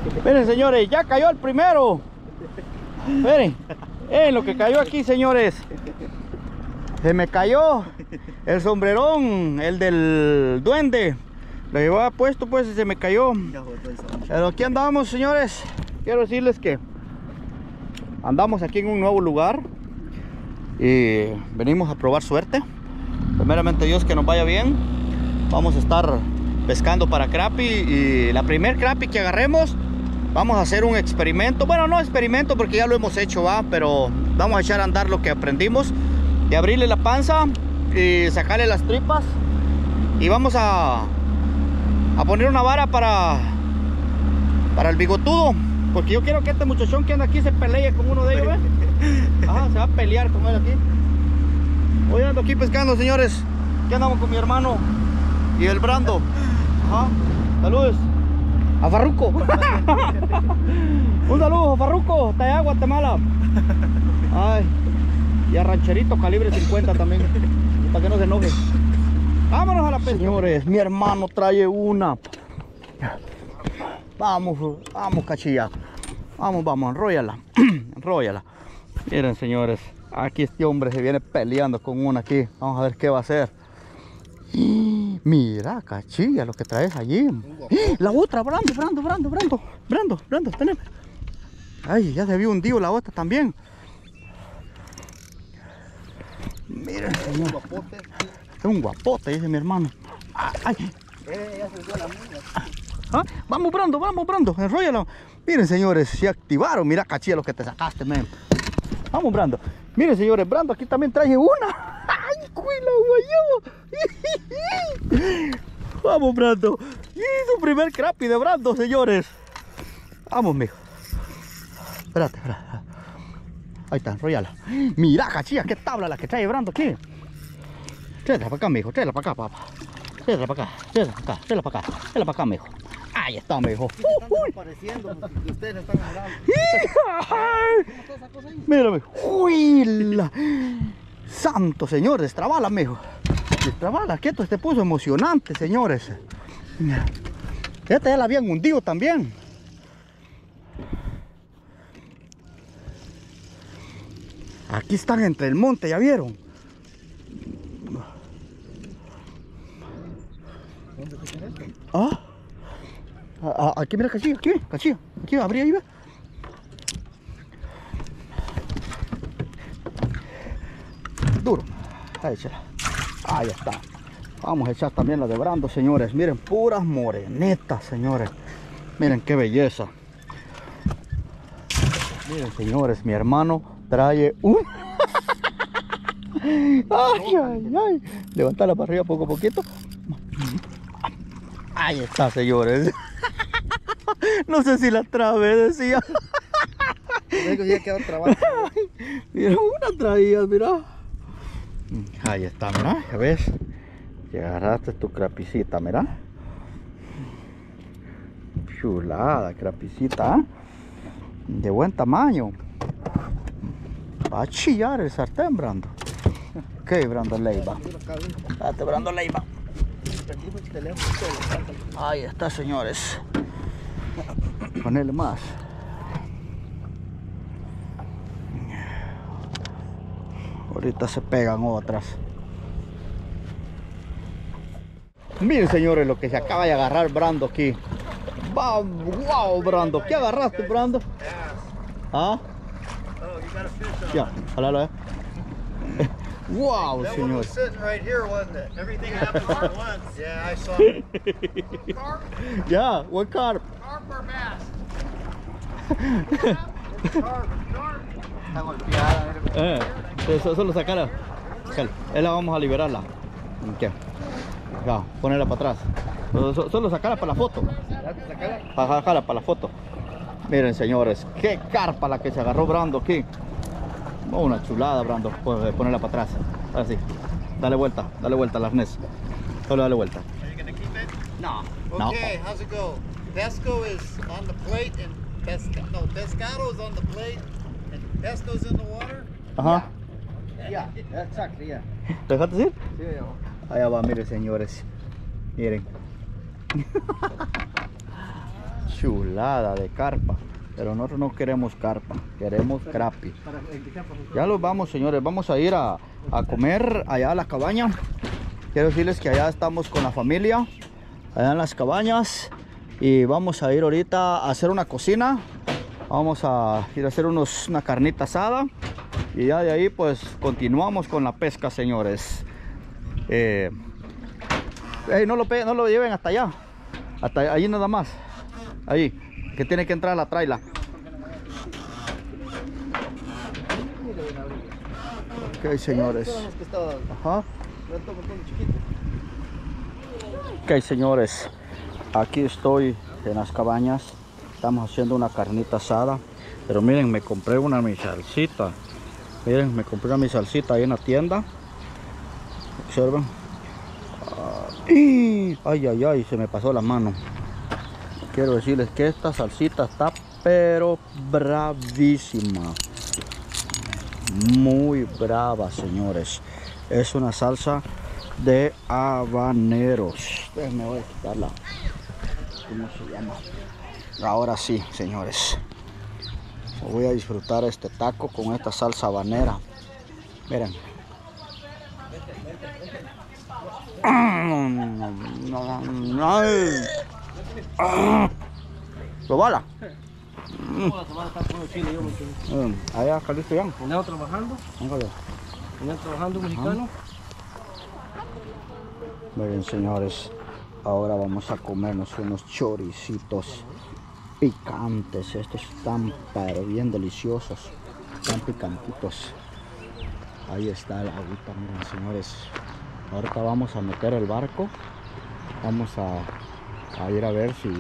Miren, señores, ya cayó el primero. Miren, lo que cayó aquí, señores. Se me cayó el sombrerón, el del duende. Lo llevaba puesto pues y se me cayó. Pero aquí andamos, señores. Quiero decirles que andamos aquí en un nuevo lugar y venimos a probar suerte. Primeramente Dios, que nos vaya bien. Vamos a estar pescando para crappie y la primer crappie que agarremos vamos a hacer un experimento. Bueno, no experimento porque ya lo hemos hecho, pero vamos a echar a andar lo que aprendimos, de abrirle la panza y sacarle las tripas, y vamos a poner una vara para el bigotudo, porque yo quiero que este muchachón que anda aquí se pelee con uno de ellos, Ajá, se va a pelear con él aquí. Hoy ando aquí pescando, señores. Aquí andamos con mi hermano y el Brando. Ajá. Saludos a Farruco. Un saludo a Farruco, Tayá, Guatemala. Ay, y a Rancherito calibre 50 también, para que no se enoje. Vámonos a la pesca. Señores, mi hermano trae una. Vamos, vamos, cachilla. Vamos, enróllala. Enróllala. Miren, señores, aquí este hombre se viene peleando con una aquí. Vamos a ver qué va a hacer. Mira, cachilla, lo que traes allí. La otra, Brando, teneme. Ay, ya se había hundido la otra también. Miren, señor. Es un guapote, dice mi hermano. Ay. Ya se dio la mía. ¿Ah? Vamos, Brando, enróllalo. Miren, señores, se activaron. Mira, cachilla, lo que te sacaste, men. Vamos, Brando. Miren, señores, Brando aquí también trae una. ¡Ay, cuila, guayo! Vamos, Brando. Y su primer crappie de Brando, señores. Vamos, mijo. Espérate. Ahí está, enrollala. Mira, cachilla, qué tabla la que trae Brando aquí. Tráela para acá, mijo. Tráela para acá, papá. Tráela para acá, mijo. Ahí está, mijo. Apareciendo, ustedes están hablando. Mira, mijo. Uy, santo, señor, destrabala, mijo. Destrabala, que esto se puso emocionante, señores. Esta ya la habían hundido también. Aquí están entre el monte, ¿ya vieron? Ah, aquí mira, cachilla, aquí, abrí ahí, ve. Duro, ahí échala. Ahí está. Vamos a echar también la de Brando, señores. Miren, puras morenetas, señores. Miren qué belleza. Miren, señores, mi hermano trae un... ay. Levantarla para arriba poco a poquito. Ahí está, señores. No sé si la trabé, decía. Ya quedó trabado. Mira, una traías, mira. Ahí está, mira, ya ves. Ya agarraste tu crapicita, mira. Chulada, crapicita, ¿eh? De buen tamaño. Va a chillar el sartén, Brando. Ok, Brando Leiva. Date, Brando Leiva. Ahí está, señores. Ponele más. Ahorita se pegan otras. Miren, señores, lo que se acaba de agarrar Brando aquí. Wow, Brando. ¿Qué agarraste, Brando? ¿Ah? Ya, jalalo, Wow, that señor. one was sitting right here, wasn't it? Everything happened all at once. Yeah, I saw it. Carp? Yeah, what carp? Carp or bass? Carp. Solo sacarla. La vamos a liberarla. ¿Qué? Ya, ponerla para atrás. Solo sacarla para la foto. Para sacarla para la foto. Miren, señores, qué carpa la que se agarró Brando aquí. Oh, una chulada, Brando. Ponerla para atrás. Así. Dale vuelta al arnés. Solo dale vuelta. Are you going to keep it? No. Okay, how's it go? Pesco is on the plate and pescado is on the plate and pesco's in the water? Ajá. Yeah, exactly, yeah. ¿Te dejaste decir? Sí, Allá va, miren, señores. Miren. chulada de carpa. Pero nosotros no queremos carpa, queremos crappie. Ya los vamos, señores, vamos a ir a comer allá a la cabaña. Quiero decirles que allá estamos con la familia, allá en las cabañas. Y vamos a ir ahorita a hacer una cocina. Vamos a ir a hacer una carnita asada. Y ya de ahí pues continuamos con la pesca, señores. No lo lleven hasta allá. Hasta ahí nada más. Ahí, que tiene que entrar la traila. Ok, señores. Ajá. Ok, señores. Aquí estoy en las cabañas. Estamos haciendo una carnita asada. Pero miren, me compré mi salsita. Miren, me compré mi salsita ahí en la tienda. Observen. Ay, se me pasó la mano. Quiero decirles que esta salsita está pero bravísima. Muy brava, señores. Es una salsa de habaneros. Me voy a quitarla. ¿Cómo se llama? Ahora sí, señores. Voy a disfrutar este taco con esta salsa habanera. Miren. Probala. Allá, Carlito, ya. ¿Venía trabajando? ¿Venía trabajando mexicano? Miren, señores, ahora vamos a comernos unos choricitos picantes. Estos están pero bien deliciosos, están picantitos. Ahí está el agüita, miren, señores. Ahorita vamos a meter el barco. Vamos a ir a ver si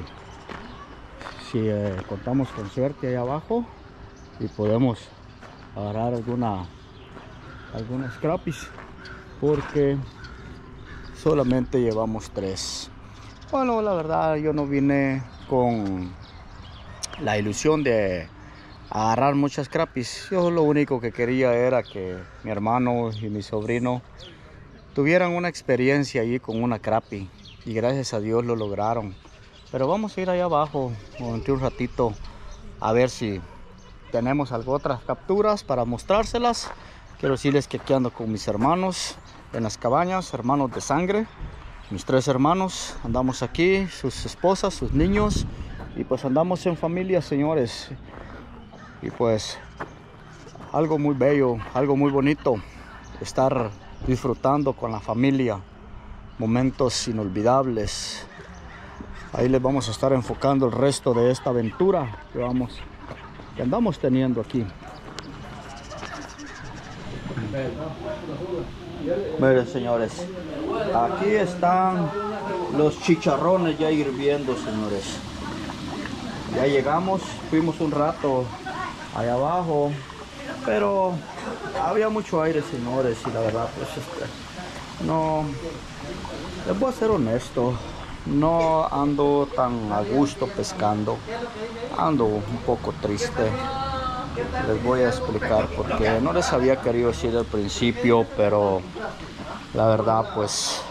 contamos con suerte ahí abajo y podemos agarrar algunas crappies, porque solamente llevamos 3. Bueno, la verdad yo no vine con la ilusión de agarrar muchas crappies. Yo lo único que quería era que mi hermano y mi sobrino tuvieran una experiencia allí con una crappie, y gracias a Dios lo lograron. Pero vamos a ir allá abajo durante un ratito a ver si tenemos otras capturas para mostrárselas. Quiero decirles que aquí ando con mis hermanos en las cabañas, hermanos de sangre. Mis 3 hermanos, andamos aquí, sus esposas, sus niños, y pues andamos en familia, señores. Y pues algo muy bello, algo muy bonito, estar disfrutando con la familia, momentos inolvidables. Ahí les vamos a estar enfocando el resto de esta aventura que andamos teniendo aquí. Miren, señores, aquí están los chicharrones ya hirviendo, señores. Ya llegamos, fuimos un rato allá abajo, pero había mucho aire, señores, y la verdad pues no, les voy a ser honesto, no ando tan a gusto pescando, ando un poco triste. Les voy a explicar porque no les había querido decir al principio, pero la verdad pues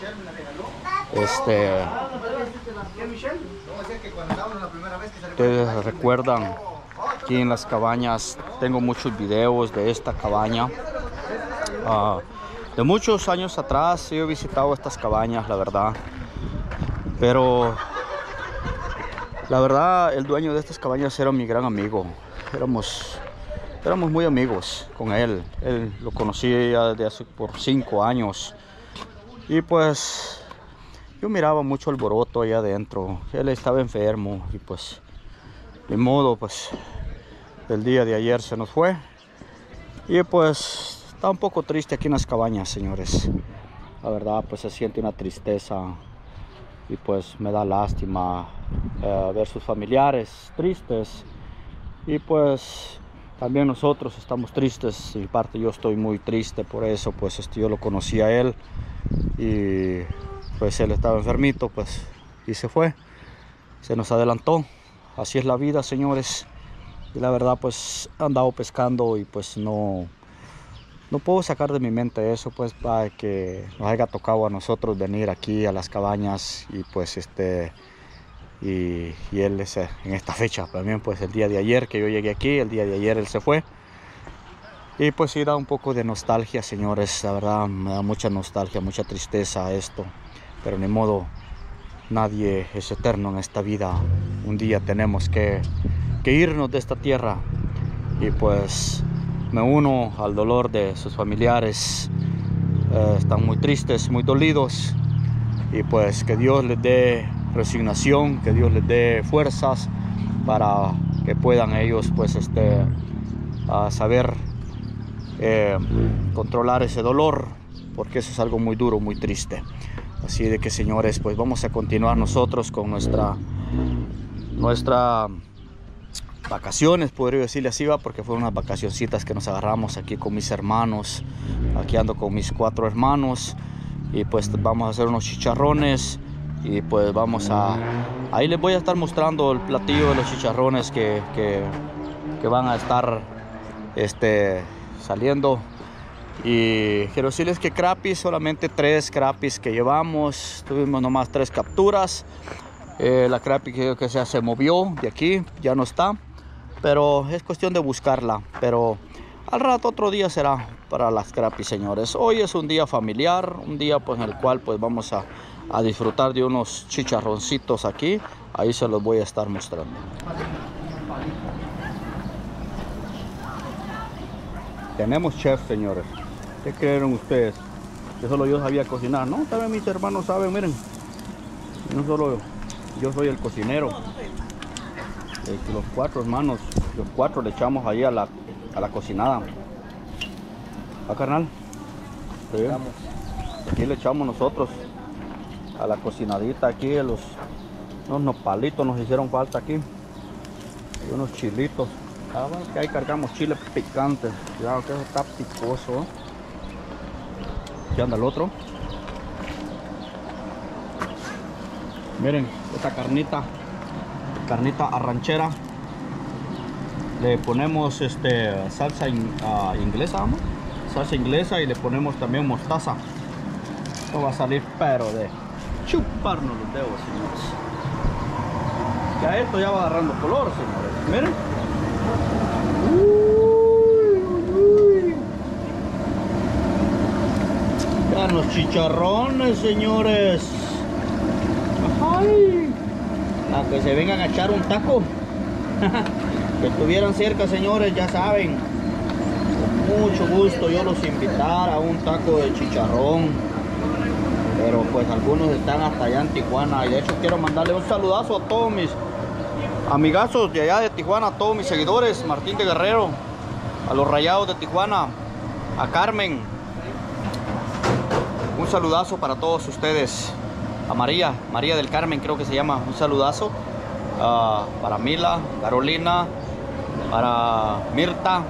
ustedes recuerdan, aquí en las cabañas tengo muchos videos de esta cabaña. De muchos años atrás he visitado estas cabañas, la verdad, pero la verdad el dueño de estas cabañas era mi gran amigo. Éramos muy amigos con él. Él lo conocí ya desde hace por 5 años. Y pues yo miraba mucho alboroto allá adentro. Él estaba enfermo y pues de modo, pues el día de ayer se nos fue. Y pues está un poco triste aquí en las cabañas, señores. La verdad pues se siente una tristeza y pues me da lástima ver sus familiares tristes. Y pues también nosotros estamos tristes, y parte yo estoy muy triste por eso. Pues yo lo conocí a él y pues él estaba enfermito, pues, y se fue, se nos adelantó. Así es la vida, señores. Y la verdad pues he andado pescando y pues no puedo sacar de mi mente eso, pues, para que nos haya tocado a nosotros venir aquí a las cabañas y pues y él es en esta fecha también, pues el día de ayer que yo llegué aquí, el día de ayer él se fue. Y pues sí da un poco de nostalgia, señores, la verdad me da mucha nostalgia, mucha tristeza esto, pero ni modo, nadie es eterno en esta vida. Un día tenemos que irnos de esta tierra, y pues me uno al dolor de sus familiares. Están muy tristes, muy dolidos, y pues que Dios les dé resignación, que Dios les dé fuerzas para que puedan ellos pues saber controlar ese dolor, porque eso es algo muy duro, muy triste. Así de que, señores, pues vamos a continuar nosotros con nuestra vacaciones, podría decirle así, va, porque fueron unas vacacioncitas que nos agarramos aquí con mis hermanos. Aquí ando con mis 4 hermanos, y pues vamos a hacer unos chicharrones, y pues vamos ahí les voy a estar mostrando el platillo de los chicharrones que van a estar saliendo. Y quiero decirles que crapis, solamente 3 crapis que llevamos, tuvimos nomás 3 capturas. La crapi que se movió de aquí, ya no está, pero es cuestión de buscarla. Pero al rato, otro día será para las crapis, señores. Hoy es un día familiar, un día pues en el cual pues vamos a disfrutar de unos chicharroncitos aquí. Ahí se los voy a estar mostrando. Tenemos chef, señores. ¿Qué creyeron ustedes? Que solo yo sabía cocinar. No, también mis hermanos saben, miren. No solo yo soy el cocinero. Los 4 hermanos, los 4 le echamos ahí a la cocinada. ¿Ah, carnal? Sí. Aquí le echamos nosotros a la cocinadita. Aquí unos nopalitos nos hicieron falta aquí. Y unos chilitos. Que ahí cargamos chile picante. Cuidado que eso está picoso. Aquí anda el otro. Miren esta carnita arranchera. Le ponemos salsa inglesa, ¿no? Salsa inglesa, y le ponemos también mostaza. Esto va a salir pero de chuparnos los dedos, señores. Ya esto ya va agarrando color, señores. Miren. Vean los chicharrones, señores. Ay, a que se vengan a echar un taco. Que estuvieran cerca, señores, ya saben, con mucho gusto yo los invitar a un taco de chicharrón. Pero pues algunos están hasta allá en Tijuana, y de hecho quiero mandarle un saludazo a todos mis amigazos de allá de Tijuana, a todos mis seguidores, Martín de Guerrero, a los Rayados de Tijuana, a Carmen. Un saludazo para todos ustedes. A María del Carmen creo que se llama, un saludazo. Para Mila, Carolina, para Mirta.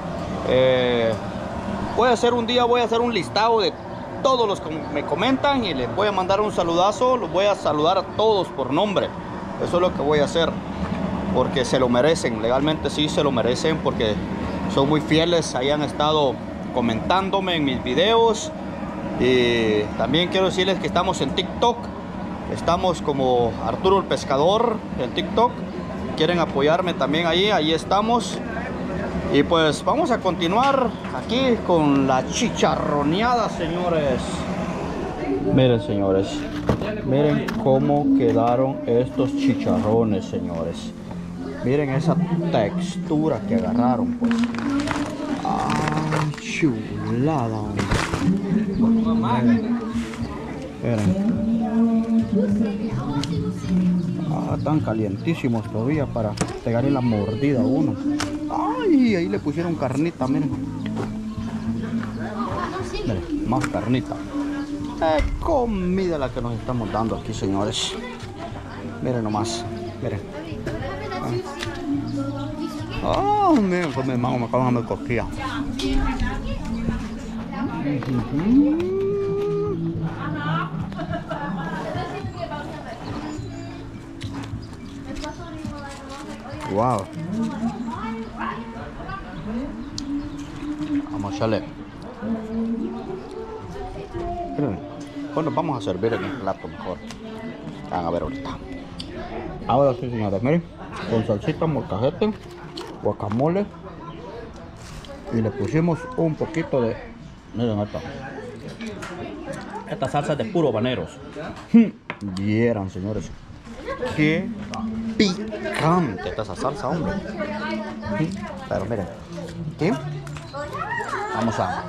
Voy a hacer un listado de todos los que me comentan, y les voy a mandar un saludazo. Los voy a saludar a todos por nombre. Eso es lo que voy a hacer, porque se lo merecen. Legalmente sí se lo merecen, porque son muy fieles. Ahí han estado comentándome en mis videos. Y también quiero decirles que estamos en TikTok. Estamos como Arturo el Pescador en TikTok. Quieren apoyarme también ahí estamos. Y pues vamos a continuar aquí con la chicharroneada, señores. Miren, señores, miren cómo quedaron estos chicharrones, señores. Miren esa textura que agarraron, pues. ¡Ay, chulada! Miren. Están calientísimos todavía para pegarle la mordida a uno. ¡Ay! Ahí le pusieron carnita, miren. Miren, más carnita. Comida la que nos estamos dando aquí, señores. Miren nomás, miren. Miren, pues mi hermano me acaban de cosquilla. Wow. Vamos a echarle. Bueno, vamos a servir en el plato mejor. Van a ver ahorita. Ahora sí, señores, miren, con salsita, molcajete, guacamole y le pusimos un poquito de, miren esta salsa es de puro habaneros. Vieran, señores, qué picante está esa salsa, hombre. Pero miren, aquí vamos a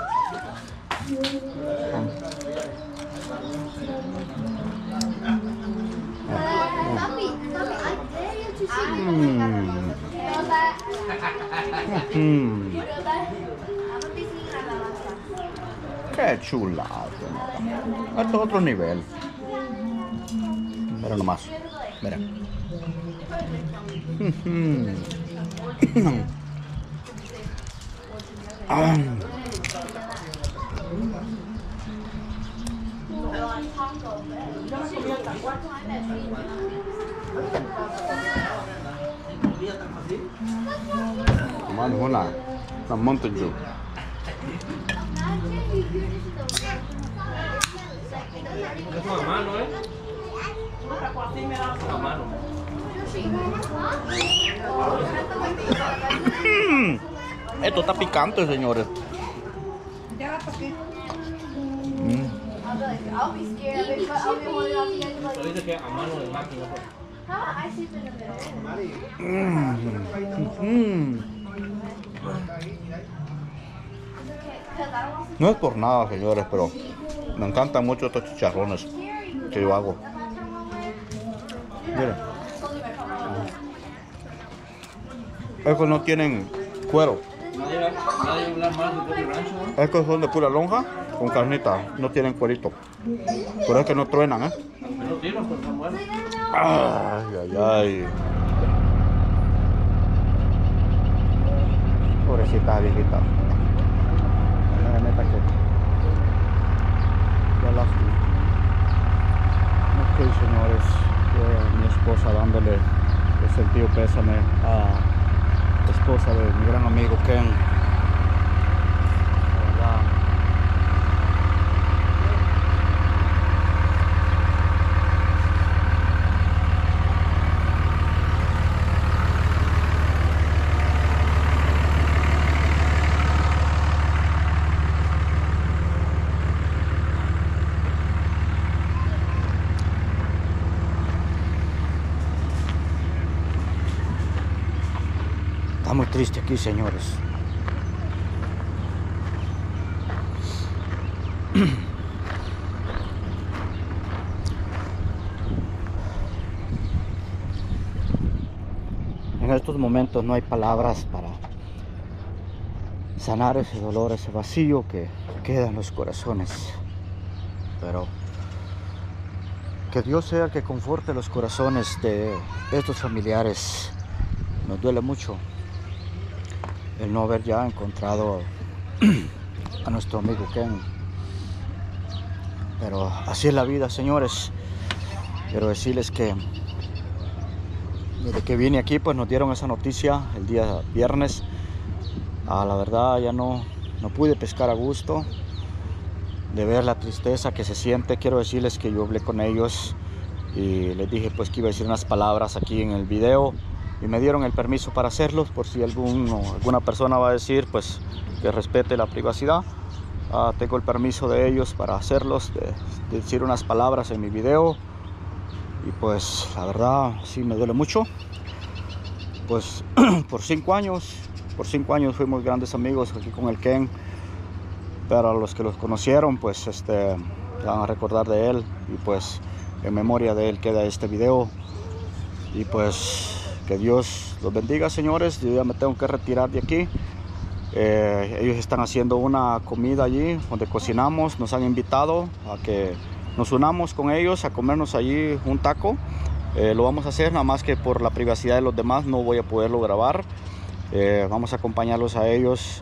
qué chulada, señora. Esto es otro nivel. Mira nomás, mira. Tomamos una Mountain Dew. Eso a mano, a mano. Esto está picante, señores. I'll be scared of it, but I'll be holding on to you like, Dice que a mano de máquina. I sleep in the middle. No es por nada, señores, pero me encantan mucho estos chicharrones que yo hago. Miren, estos no tienen cuero. Nadie habla mal de propio rancho, ¿no? Estos son de pura lonja con carnita, no tienen cuerito. Por eso es que no truenan, ¿eh? No tiran, pero son buenos. Ay, ay, ay. Pobrecita viejita. La neta que qué lástima. Ok, señores, mi esposa dándole el sentido pésame a la esposa de mi gran amigo Ken. La verdad. Está muy triste aquí, señores. En estos momentos no hay palabras para sanar ese dolor, ese vacío que queda en los corazones. Pero que Dios sea el que conforte los corazones de estos familiares. Nos duele mucho el no haber ya encontrado a nuestro amigo Ken. Pero así es la vida, señores. Quiero decirles que desde que vine aquí, pues nos dieron esa noticia el día viernes. La verdad ya no pude pescar a gusto de ver la tristeza que se siente. Quiero decirles que yo hablé con ellos y les dije pues que iba a decir unas palabras aquí en el video. Y me dieron el permiso para hacerlos, por si alguna persona va a decir pues que respete la privacidad. Tengo el permiso de ellos para hacerlos, de decir unas palabras en mi video. Y pues la verdad sí me duele mucho. Pues por 5 años fuimos grandes amigos aquí con el Ken. Pero a los que los conocieron pues van a recordar de él. Y pues en memoria de él queda este video. Y pues que Dios los bendiga, señores. Yo ya me tengo que retirar de aquí. Ellos están haciendo una comida allí donde cocinamos. Nos han invitado a que nos unamos con ellos a comernos allí un taco. Lo vamos a hacer, nada más que por la privacidad de los demás no voy a poderlo grabar. Vamos a acompañarlos a ellos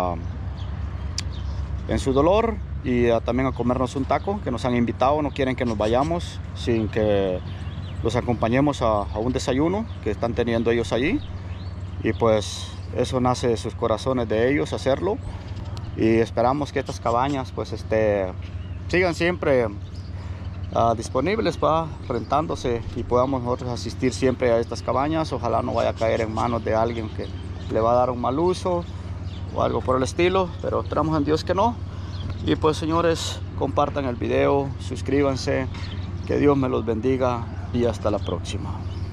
en su dolor y también a comernos un taco que nos han invitado. No quieren que nos vayamos sin que los acompañemos a un desayuno que están teniendo ellos allí. Y pues eso nace de sus corazones de ellos hacerlo. Y esperamos que estas cabañas pues sigan siempre disponibles para rentándose y podamos nosotros asistir siempre a estas cabañas. Ojalá no vaya a caer en manos de alguien que le va a dar un mal uso o algo por el estilo, pero esperamos en Dios que no. Y pues señores, compartan el video, suscríbanse, que Dios me los bendiga y hasta la próxima.